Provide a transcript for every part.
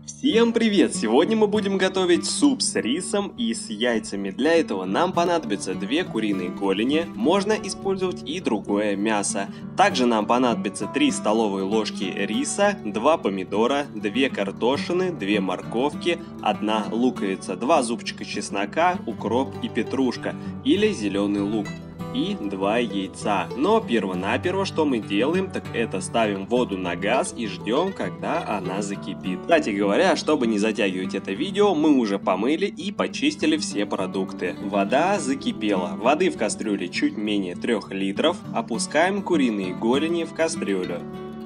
Всем привет! Сегодня мы будем готовить суп с рисом и с яйцами. Для этого нам понадобится 2 куриные голени, можно использовать и другое мясо. Также нам понадобится 3 столовые ложки риса, 2 помидора, 2 картошины, 2 морковки, 1 луковица, 2 зубчика чеснока, укроп и петрушка или зеленый лук. И 2 яйца. Но перво-наперво что мы делаем, так это ставим воду на газ и ждем, когда она закипит. Кстати говоря, чтобы не затягивать это видео, мы уже помыли и почистили все продукты. Вода закипела. Воды в кастрюле чуть менее 3 литров. Опускаем куриные голени в кастрюлю.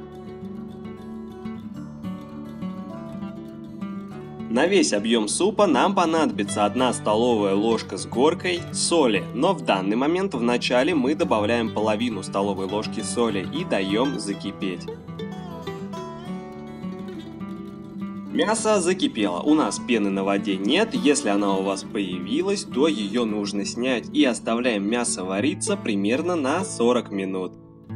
На весь объем супа нам понадобится 1 столовая ложка с горкой соли, но в данный момент в начале мы добавляем половину столовой ложки соли и даем закипеть. Мясо закипело, у нас пены на воде нет, если она у вас появилась, то ее нужно снять и оставляем мясо вариться примерно на 40 минут.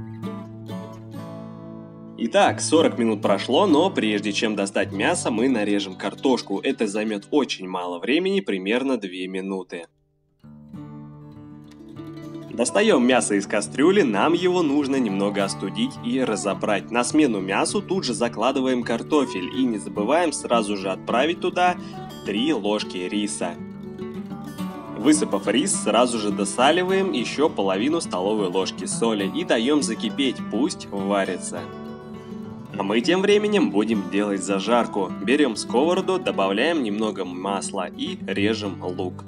Итак, 40 минут прошло, но прежде чем достать мясо, мы нарежем картошку. Это займет очень мало времени, примерно 2 минуты. Достаем мясо из кастрюли, нам его нужно немного остудить и разобрать. На смену мясу тут же закладываем картофель и не забываем сразу же отправить туда 3 ложки риса. Высыпав рис, сразу же досаливаем еще половину столовой ложки соли и даем закипеть, пусть варится. А мы тем временем будем делать зажарку. Берем сковороду, добавляем немного масла и режем лук.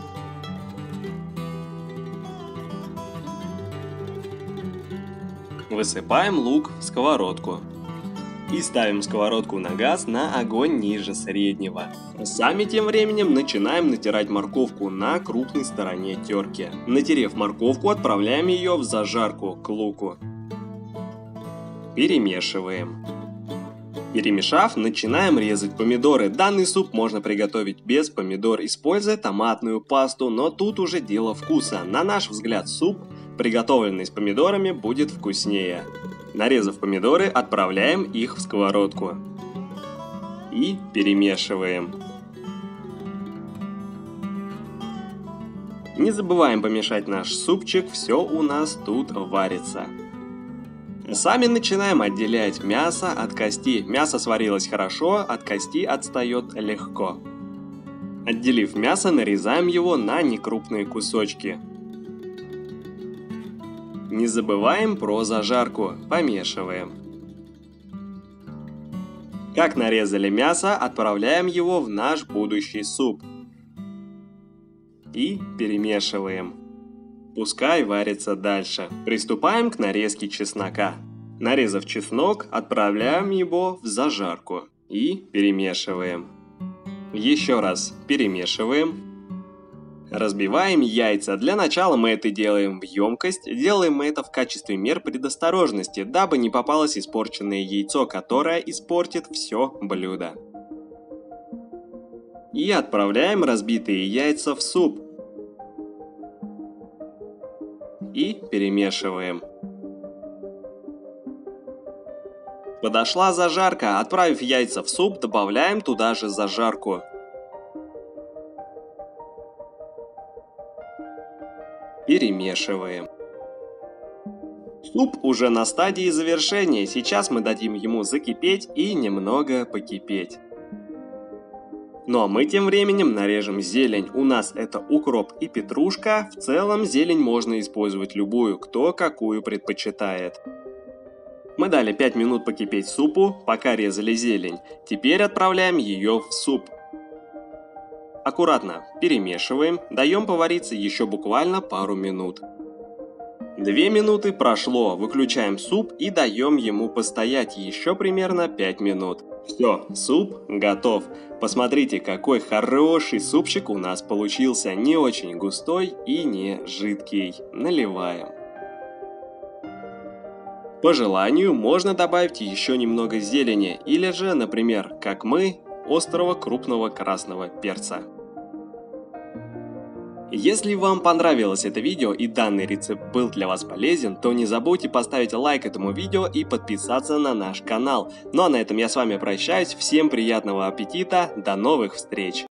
Высыпаем лук в сковородку. И ставим сковородку на газ на огонь ниже среднего. Сами тем временем начинаем натирать морковку на крупной стороне терки. Натерев морковку, отправляем ее в зажарку к луку. Перемешиваем. Перемешав, начинаем резать помидоры. Данный суп можно приготовить без помидор, используя томатную пасту, но тут уже дело вкуса. На наш взгляд, суп, приготовленный с помидорами, будет вкуснее. Нарезав помидоры, отправляем их в сковородку. И перемешиваем. Не забываем помешать наш супчик, все у нас тут варится. Сами начинаем отделять мясо от кости. Мясо сварилось хорошо, от кости отстает легко. Отделив мясо, нарезаем его на некрупные кусочки. Не забываем про зажарку, помешиваем. Как нарезали мясо, отправляем его в наш будущий суп. И перемешиваем. Пускай варится дальше. Приступаем к нарезке чеснока. Нарезав чеснок, отправляем его в зажарку и перемешиваем. Еще раз перемешиваем. Разбиваем яйца. Для начала мы это делаем в емкость. Делаем мы это в качестве мер предосторожности, дабы не попалось испорченное яйцо, которое испортит все блюдо. И отправляем разбитые яйца в суп. И перемешиваем. Подошла зажарка. Отправив яйца в суп, добавляем туда же зажарку. Перемешиваем. Суп уже на стадии завершения. Сейчас мы дадим ему закипеть и немного покипеть. Ну а мы тем временем нарежем зелень. У нас это укроп и петрушка. В целом зелень можно использовать любую, кто какую предпочитает. Мы дали 5 минут покипеть супу, пока резали зелень. Теперь отправляем ее в суп. Аккуратно перемешиваем, даем повариться еще буквально пару минут. 2 минуты прошло, выключаем суп и даем ему постоять еще примерно 5 минут. Все, суп готов. Посмотрите, какой хороший супчик у нас получился. Не очень густой и не жидкий. Наливаем. По желанию можно добавить еще немного зелени, или же, например, как мы, острого крупного красного перца. Если вам понравилось это видео и данный рецепт был для вас полезен, то не забудьте поставить лайк этому видео и подписаться на наш канал. Ну а на этом я с вами прощаюсь, всем приятного аппетита, до новых встреч!